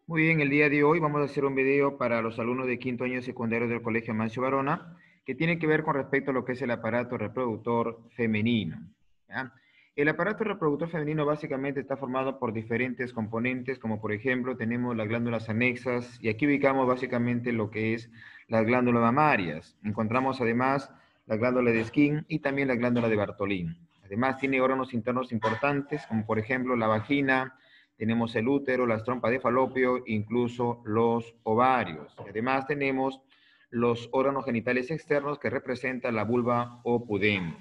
Muy bien, el día de hoy vamos a hacer un video para los alumnos de quinto año secundario del Colegio Mancio Varona, que tiene que ver con respecto a lo que es el aparato reproductor femenino. ¿Ya? El aparato reproductor femenino básicamente está formado por diferentes componentes, como por ejemplo tenemos las glándulas anexas, y aquí ubicamos básicamente lo que es las glándulas mamarias. Encontramos además la glándula de Skene y también la glándula de Bartolín. Además tiene órganos internos importantes, como por ejemplo la vagina, tenemos el útero, las trompas de falopio, incluso los ovarios. Además tenemos los órganos genitales externos que representan la vulva o pudendo.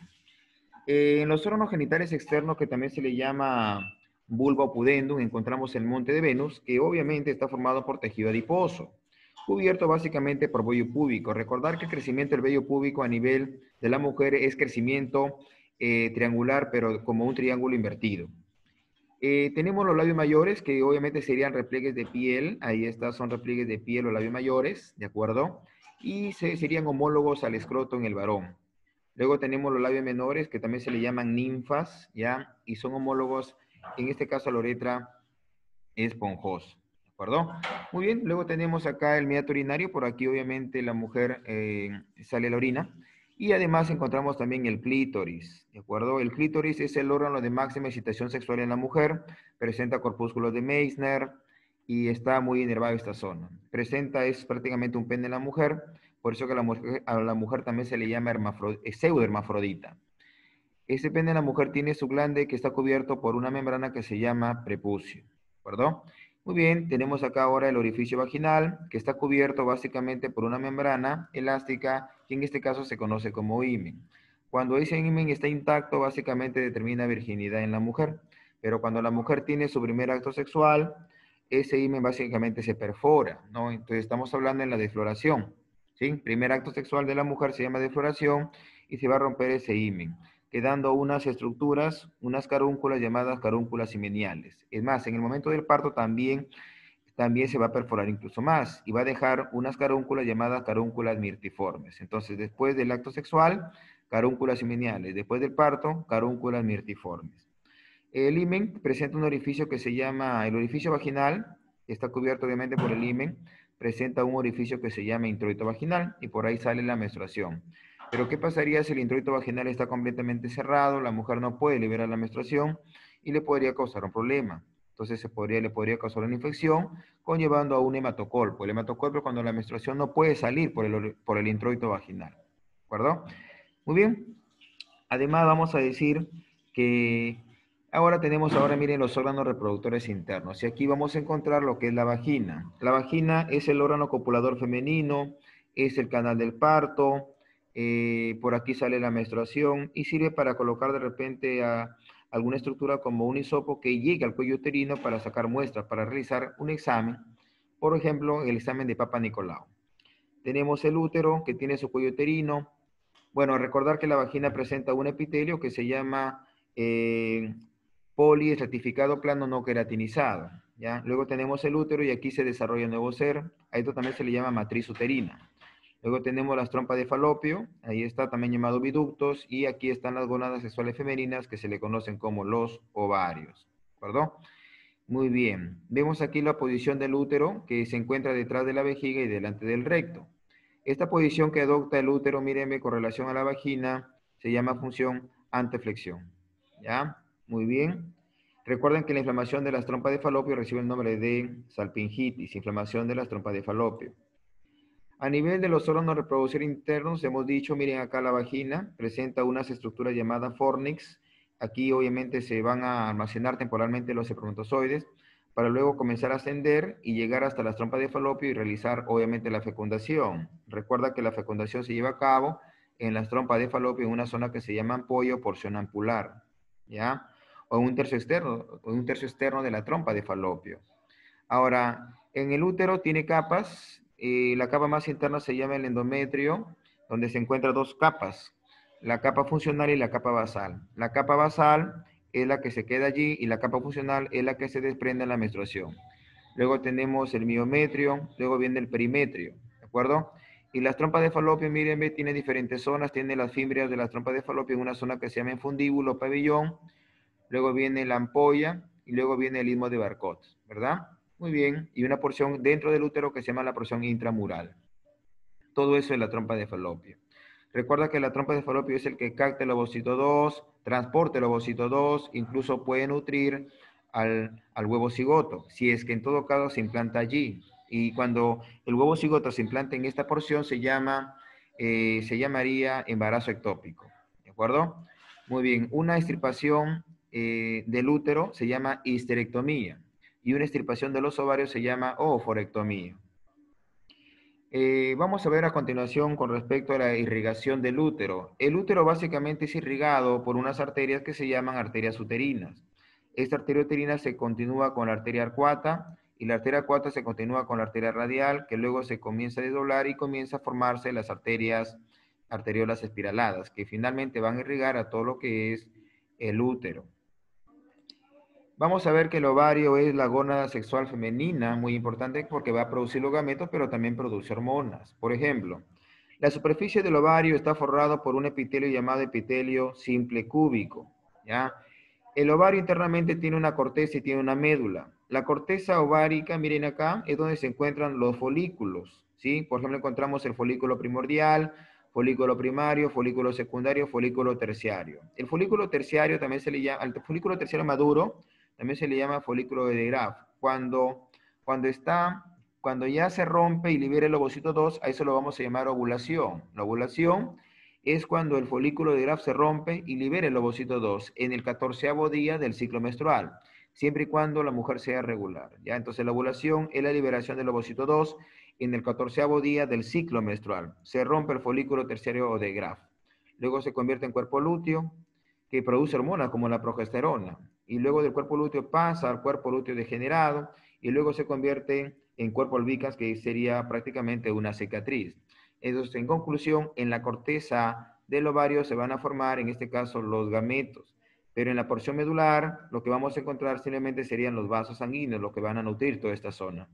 En los órganos genitales externos, que también se le llama vulva o pudendum, encontramos el monte de Venus, que obviamente está formado por tejido adiposo, cubierto básicamente por vello púbico. Recordar que el crecimiento del vello púbico a nivel de la mujer es crecimiento triangular, pero como un triángulo invertido. Tenemos los labios mayores, que obviamente serían repliegues de piel. Ahí está, son repliegues de piel o labios mayores, ¿de acuerdo? Y serían homólogos al escroto en el varón. Luego tenemos los labios menores, que también se le llaman ninfas, ¿ya? Y son homólogos, en este caso, a la uretra esponjosa, ¿de acuerdo? Muy bien, luego tenemos acá el meato urinario, por aquí obviamente la mujer sale la orina. Y además encontramos también el clítoris, ¿de acuerdo? El clítoris es el órgano de máxima excitación sexual en la mujer, presenta corpúsculos de Meissner y está muy inervada esta zona. Presenta, es prácticamente un pene en la mujer, por eso que a la mujer también se le llama pseudohermafrodita. Ese pene en la mujer tiene su glande que está cubierto por una membrana que se llama prepucio, ¿de acuerdo? Muy bien, tenemos acá ahora el orificio vaginal, que está cubierto básicamente por una membrana elástica, que en este caso se conoce como himen. Cuando ese himen está intacto, básicamente determina virginidad en la mujer, pero cuando la mujer tiene su primer acto sexual, ese himen básicamente se perfora, ¿no? Entonces estamos hablando en la defloración, ¿sí? Primer acto sexual de la mujer se llama defloración y se va a romper ese himen, quedando unas estructuras, unas carúnculas llamadas carúnculas himeniales. Es más, en el momento del parto también se va a perforar incluso más y va a dejar unas carúnculas llamadas carúnculas mirtiformes. Entonces, después del acto sexual, carúnculas himeniales. Después del parto, carúnculas mirtiformes. El himen presenta un orificio que se llama el orificio vaginal, que está cubierto obviamente por el himen, presenta un orificio que se llama introito vaginal y por ahí sale la menstruación. Pero ¿qué pasaría si el introito vaginal está completamente cerrado? La mujer no puede liberar la menstruación y le podría causar un problema. Entonces le podría causar una infección, conllevando a un hematocolpo. El hematocolpo es cuando la menstruación no puede salir por el introito vaginal. ¿De acuerdo? Muy bien. Además, vamos a decir que ahora miren los órganos reproductores internos. Y aquí vamos a encontrar lo que es la vagina. La vagina es el órgano copulador femenino, es el canal del parto, por aquí sale la menstruación y sirve para colocar de repente a alguna estructura como un hisopo que llegue al cuello uterino para sacar muestras, para realizar un examen, por ejemplo, el examen de Papa Nicolau. Tenemos el útero que tiene su cuello uterino. Bueno, recordar que la vagina presenta un epitelio que se llama poliestratificado plano no queratinizado, ¿ya? Luego tenemos el útero y aquí se desarrolla un nuevo ser. A esto también se le llama matriz uterina. Luego tenemos las trompas de falopio, ahí está también llamado viductos, y aquí están las gónadas sexuales femeninas que se le conocen como los ovarios, ¿de acuerdo? Muy bien. Vemos aquí la posición del útero que se encuentra detrás de la vejiga y delante del recto. Esta posición que adopta el útero, mírenme, con relación a la vagina, se llama función anteflexión. ¿Ya? Muy bien. Recuerden que la inflamación de las trompas de falopio recibe el nombre de salpingitis, inflamación de las trompas de falopio. A nivel de los órganos reproductores internos, hemos dicho, miren acá la vagina, presenta unas estructuras llamadas fornix. Aquí obviamente se van a almacenar temporalmente los espermatozoides para luego comenzar a ascender y llegar hasta las trompas de falopio y realizar obviamente la fecundación. Recuerda que la fecundación se lleva a cabo en las trompas de falopio en una zona que se llama ampollo o porción ampular, ¿ya? O en un tercio externo de la trompa de falopio. Ahora, en el útero tiene capas, la capa más interna se llama el endometrio, donde se encuentran dos capas, la capa funcional y la capa basal. La capa basal es la que se queda allí y la capa funcional es la que se desprende en la menstruación. Luego tenemos el miometrio, luego viene el perimetrio, ¿de acuerdo? Y las trompas de falopio, mírenme, tiene diferentes zonas, tiene las fimbrias de las trompas de falopio en una zona que se llama infundíbulo, pabellón, luego viene la ampolla y luego viene el istmo de Barcot, ¿verdad? Muy bien. Y una porción dentro del útero que se llama la porción intramural. Todo eso es la trompa de falopio. Recuerda que la trompa de falopio es el que capta el ovocito 2, transporta el ovocito 2, incluso puede nutrir al huevo cigoto, si es que en todo caso se implanta allí. Y cuando el huevo cigoto se implanta en esta porción se llamaría embarazo ectópico. ¿De acuerdo? Muy bien. Una extirpación del útero se llama histerectomía y una extirpación de los ovarios se llama ooforectomía. Vamos a ver a continuación con respecto a la irrigación del útero. El útero básicamente es irrigado por unas arterias que se llaman arterias uterinas. Esta arteria uterina se continúa con la arteria arcuata y la arteria arcuata se continúa con la arteria radial, que luego se comienza a desdoblar y comienza a formarse las arteriolas espiraladas, que finalmente van a irrigar a todo lo que es el útero. Vamos a ver que el ovario es la gónada sexual femenina, muy importante porque va a producir los gametos, pero también produce hormonas. Por ejemplo, la superficie del ovario está forrado por un epitelio llamado epitelio simple cúbico, ¿ya? El ovario internamente tiene una corteza y tiene una médula. La corteza ovárica, miren acá, es donde se encuentran los folículos, ¿sí? Por ejemplo, encontramos el folículo primordial, folículo primario, folículo secundario, folículo terciario. El folículo terciario también se le llama, al folículo terciario maduro, también se le llama folículo de Graf. Cuando ya se rompe y libera el ovocito 2, a eso lo vamos a llamar ovulación. La ovulación es cuando el folículo de Graf se rompe y libera el ovocito 2 en el 14º día del ciclo menstrual, siempre y cuando la mujer sea regular. ¿Ya? Entonces la ovulación es la liberación del ovocito 2 en el 14º día del ciclo menstrual. Se rompe el folículo terciario de Graf. Luego se convierte en cuerpo lúteo, que produce hormonas como la progesterona. Y luego del cuerpo lúteo pasa al cuerpo lúteo degenerado y luego se convierte en cuerpo albicans, que sería prácticamente una cicatriz. Entonces, en conclusión, en la corteza del ovario se van a formar, en este caso, los gametos. Pero en la porción medular, lo que vamos a encontrar simplemente serían los vasos sanguíneos, los que van a nutrir toda esta zona.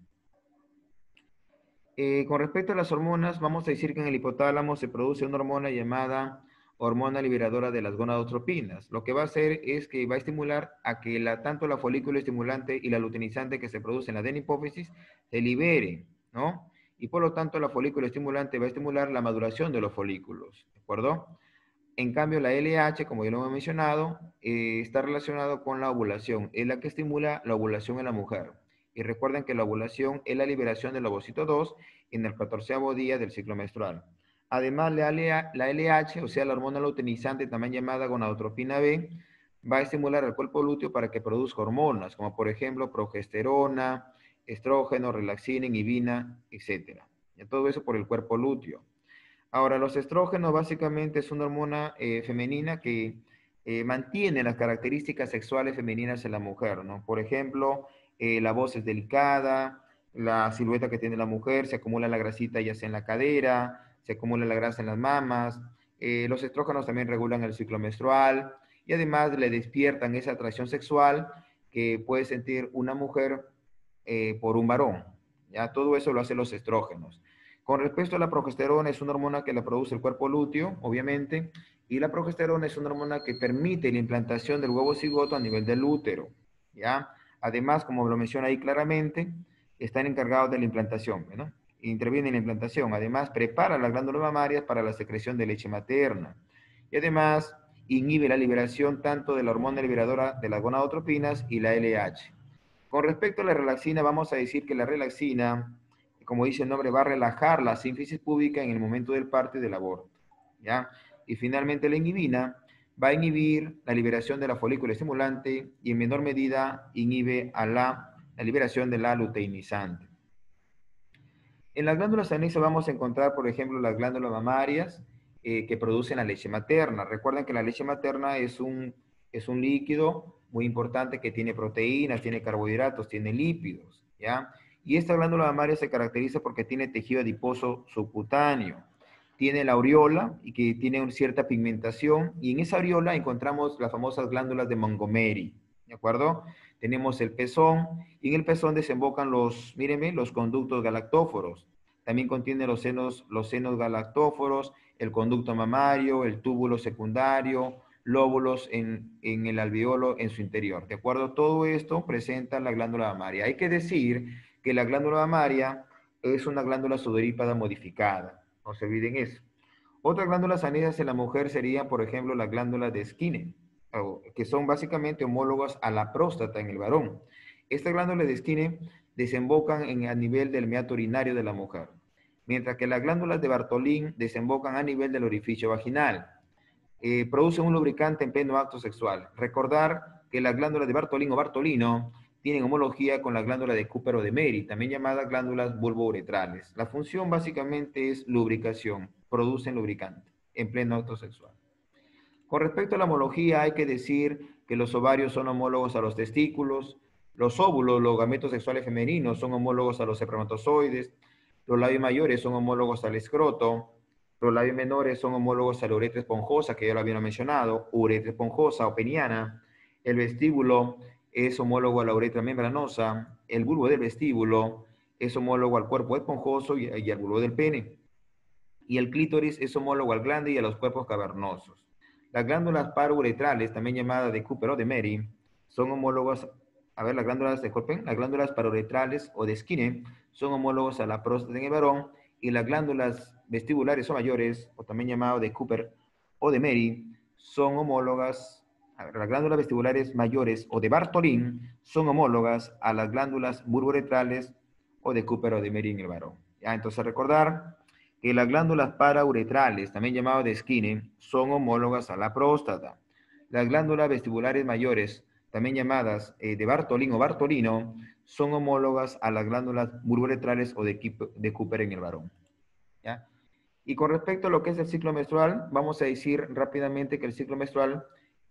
Con respecto a las hormonas, vamos a decir que en el hipotálamo se produce una hormona llamada hormona liberadora de las gonadotropinas. Lo que va a hacer es que va a estimular a que tanto la folículo estimulante y la luteinizante que se produce en la adenipófisis se libere, ¿no? Y por lo tanto la folículo estimulante va a estimular la maduración de los folículos, ¿de acuerdo? En cambio, la LH, como ya lo hemos mencionado, está relacionado con la ovulación. Es la que estimula la ovulación en la mujer. Y recuerden que la ovulación es la liberación del ovocito 2 en el 14º día del ciclo menstrual. Además, la LH, o sea, la hormona luteinizante, también llamada gonadotropina B, va a estimular al cuerpo lúteo para que produzca hormonas, como por ejemplo progesterona, estrógeno, relaxina, inhibina, etc. Y todo eso por el cuerpo lúteo. Ahora, los estrógenos básicamente es una hormona femenina que mantiene las características sexuales femeninas en la mujer, ¿no? Por ejemplo, la voz es delicada, la silueta que tiene la mujer, se acumula la grasita ya sea en la cadera, se acumula la grasa en las mamas. Los estrógenos también regulan el ciclo menstrual y además le despiertan esa atracción sexual que puede sentir una mujer por un varón. Ya todo eso lo hacen los estrógenos. Con respecto a la progesterona, es una hormona que la produce el cuerpo lúteo, obviamente, y la progesterona es una hormona que permite la implantación del huevo cigoto a nivel del útero, ¿ya? Además, como lo menciona ahí claramente, están encargados de la implantación, ¿no? Interviene en la implantación. Además, prepara las glándulas mamarias para la secreción de leche materna. Y además, inhibe la liberación tanto de la hormona liberadora de las gonadotropinas y la LH. Con respecto a la relaxina, vamos a decir que la relaxina, como dice el nombre, va a relajar la sínfisis púbica en el momento del parto y del aborto, ¿ya? Y finalmente la inhibina va a inhibir la liberación de la folícula estimulante y en menor medida inhibe a la liberación de la luteinizante. En las glándulas anisas vamos a encontrar, por ejemplo, las glándulas mamarias que producen la leche materna. Recuerden que la leche materna es un líquido muy importante que tiene proteínas, tiene carbohidratos, tiene lípidos, ¿ya? Y esta glándula mamaria se caracteriza porque tiene tejido adiposo subcutáneo. Tiene la areola y que tiene una cierta pigmentación y en esa areola encontramos las famosas glándulas de Montgomery, ¿de acuerdo? Tenemos el pezón y en el pezón desembocan mírenme, los conductos galactóforos. También contiene los senos galactóforos, el conducto mamario, el túbulo secundario, lóbulos en el alveolo en su interior. ¿De acuerdo? Todo esto presenta la glándula mamaria. Hay que decir que la glándula mamaria es una glándula sudorípada modificada. No se olviden eso. Otras glándulas sanitarias en la mujer serían, por ejemplo, las glándulas de Skinner, que son básicamente homólogas a la próstata en el varón. Estas glándulas de Skinner desembocan a nivel del meato urinario de la mujer, mientras que las glándulas de Bartolín desembocan a nivel del orificio vaginal. Producen un lubricante en pleno acto sexual. Recordar que las glándulas de Bartolín o Bartolino tienen homología con la glándula de Cooper o de Meri, también llamadas glándulas bulbouretrales. La función básicamente es lubricación, producen lubricante en pleno acto sexual. Con respecto a la homología, hay que decir que los ovarios son homólogos a los testículos, los óvulos, los gametos sexuales femeninos, son homólogos a los espermatozoides, los labios mayores son homólogos al escroto, los labios menores son homólogos a la uretra esponjosa, que ya lo había mencionado, uretra esponjosa o peniana, el vestíbulo es homólogo a la uretra membranosa, el bulbo del vestíbulo es homólogo al cuerpo esponjoso y al bulbo del pene, y el clítoris es homólogo al glande y a los cuerpos cavernosos. Las glándulas paruretrales, también llamadas de Cooper o de Meri, son homólogos, las glándulas, disculpen, las glándulas paruretrales o de Skinner son homólogos a la próstata en el varón, y las glándulas vestibulares o mayores, o también llamadas de Cooper o de Meri, son homólogas, las glándulas vestibulares mayores o de Bartolin son homólogas a las glándulas bulboretrales o de Cooper o de Meri en el varón. ¿Ya? Entonces recordar que las glándulas parauretrales, también llamadas de Skinner, son homólogas a la próstata. Las glándulas vestibulares mayores, también llamadas de Bartolín o Bartolino, son homólogas a las glándulas bulboretrales o de Cooper en el varón. ¿Ya? Y con respecto a lo que es el ciclo menstrual, vamos a decir rápidamente que el ciclo menstrual,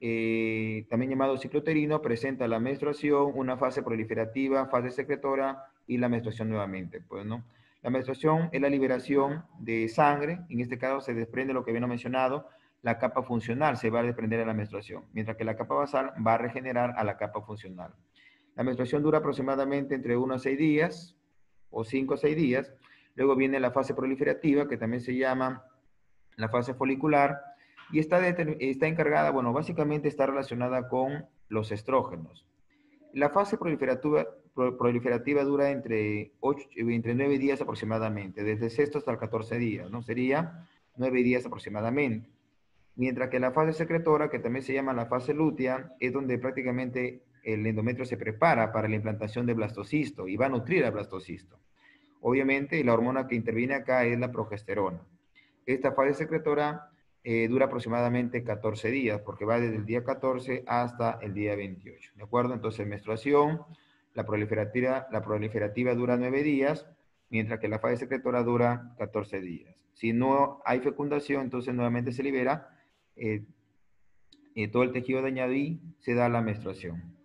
también llamado ciclo uterino, presenta la menstruación, una fase proliferativa, fase secretora y la menstruación nuevamente. Pues, ¿no? La menstruación es la liberación de sangre, en este caso se desprende lo que habíamos mencionado, la capa funcional se va a desprender de la menstruación, mientras que la capa basal va a regenerar a la capa funcional. La menstruación dura aproximadamente entre 1 a 6 días, o 5 a 6 días. Luego viene la fase proliferativa, que también se llama la fase folicular, y está encargada, bueno, básicamente está relacionada con los estrógenos. La fase proliferativa dura entre 9 días aproximadamente, desde el sexto hasta el 14 días, ¿no? Sería 9 días aproximadamente. Mientras que la fase secretora, que también se llama la fase lútea, es donde prácticamente el endometrio se prepara para la implantación del blastocisto y va a nutrir al blastocisto. Obviamente, la hormona que interviene acá es la progesterona. Esta fase secretora dura aproximadamente 14 días, porque va desde el día 14 hasta el día 28. ¿De acuerdo? Entonces, menstruación, la proliferativa dura 9 días, mientras que la fase secretora dura 14 días. Si no hay fecundación, entonces nuevamente se libera todo el tejido dañado y se da la menstruación.